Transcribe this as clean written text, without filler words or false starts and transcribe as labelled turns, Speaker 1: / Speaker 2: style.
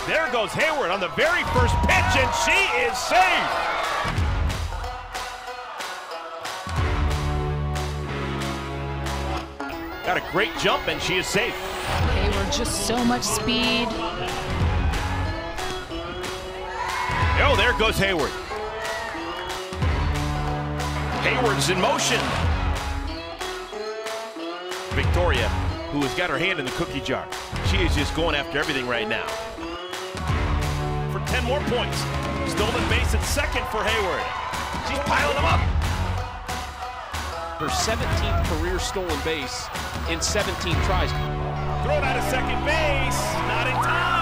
Speaker 1: There goes Hayward on the very first pitch, and she is safe. Got a great jump, and she is safe.
Speaker 2: Hayward, just so much speed.
Speaker 1: Oh, there goes Hayward. Hayward's in motion. Victoria, who has got her hand in the cookie jar. She is just going after everything right now. For 10 more points. Stolen base at second for Hayward. She's piling them up.
Speaker 3: Her 17th career stolen base in 17 tries.
Speaker 1: Throw it out of second base. Not in time.